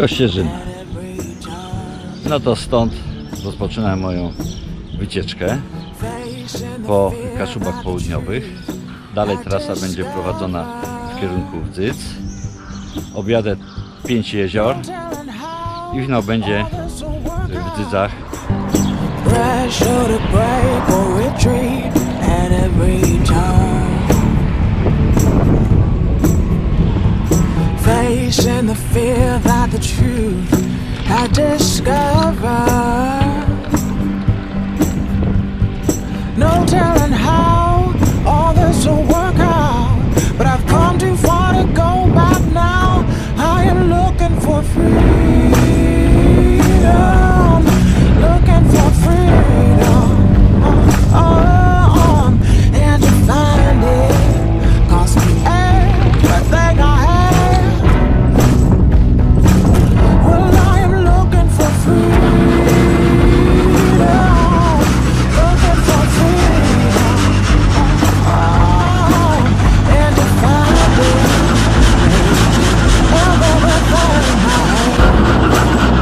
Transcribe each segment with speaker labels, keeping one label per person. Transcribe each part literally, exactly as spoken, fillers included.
Speaker 1: Kościerzyna. No to stąd rozpoczynam moją wycieczkę po Kaszubach Południowych. Dalej trasa będzie prowadzona w kierunku Wdzyc. Objadę pięć jezior i wino będzie w Wdzycach.
Speaker 2: Facing the fear that the truth I discovered. No telling how all this will work out, but I've come too far to go back now. I am looking for freedom, looking for freedom, oh, oh, and to find it cost me everything I have. Well, I am looking for freedom, looking for freedom, oh, and to find it, well, everything I have.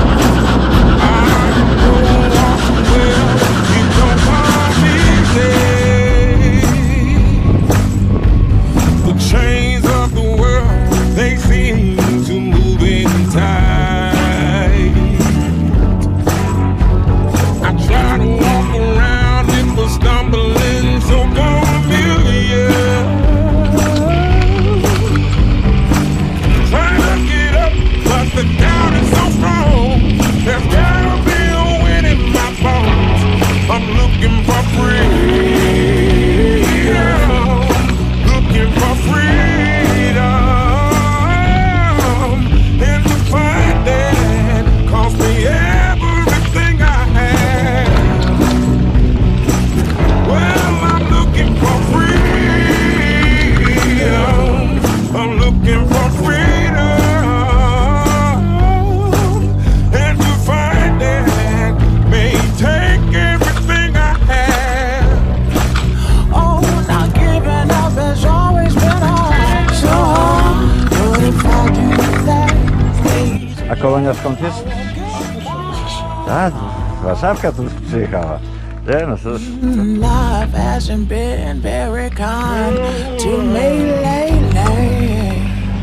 Speaker 1: A kolonia skąd jest? A, Warszawka tu przyjechała. Nie, no to...
Speaker 2: Life hasn't been very kind to me lately.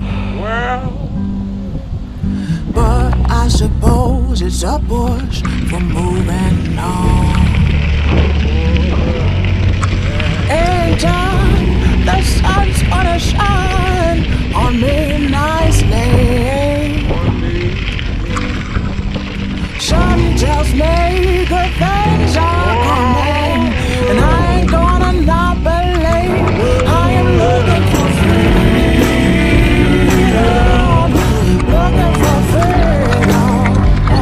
Speaker 2: But I suppose it's a push for moving on. Anytime the sun's gonna shine on me nicely. Sun tells me good things are coming, and I ain't gonna not believe. I am looking for freedom, looking for freedom,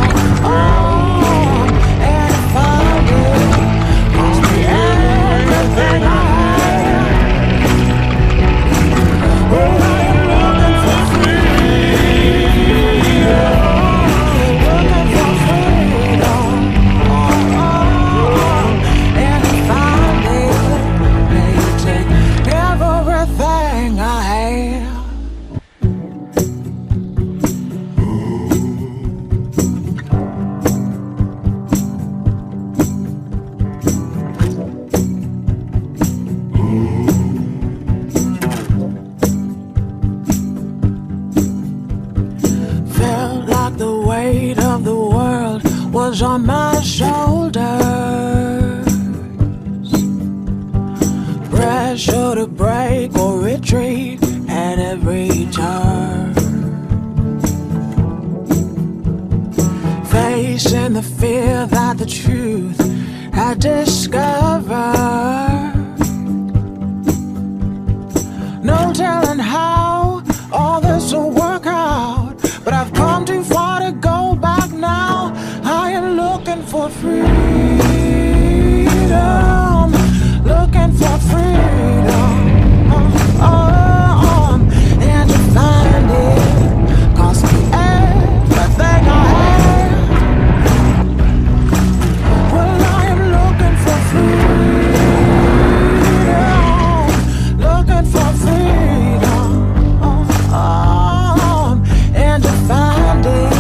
Speaker 2: oh, and if I do, cost me everything I have. Oh, I am looking for freedom, looking for freedom, oh, oh, and if I did, may you take everything I have. Felt like the weight of the world was on my shoulders. Pressure to break or retreat at every turn. Facing the fear that the truth I discovered. No telling how all this will work out, but I've come too far to go back now. I am looking for freedom, looking for freedom, oh, oh, and to find it cost me everything I have. Well, I am looking for freedom, looking for freedom, oh, oh, and to find it.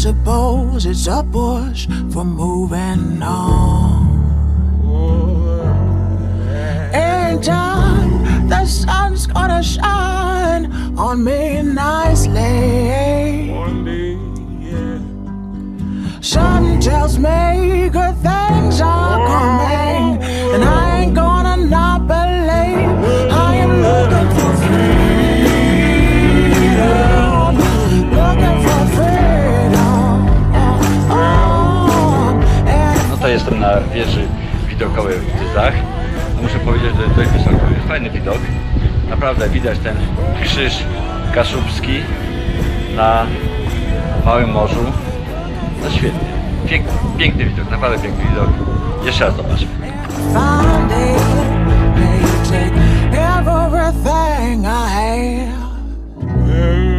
Speaker 2: suppose it's a push for moving on. In time, the sun's gonna shine on me nicely.
Speaker 3: One day, yeah.
Speaker 2: Something tells me good things are coming, and I ain't gonna not believe. I am looking for freedom, looking for freedom. Oh, and
Speaker 1: No to jestem na wieży widokowej w Tyzach. No muszę powiedzieć, że to jest wysoko. Jest fajny widok. Naprawdę widać ten krzyż kaszubski na Małym Morzu. No świetnie. Pięk, piękny widok, naprawdę piękny widok. Jeszcze raz zobaczmy.
Speaker 2: find it, may you take everything I have.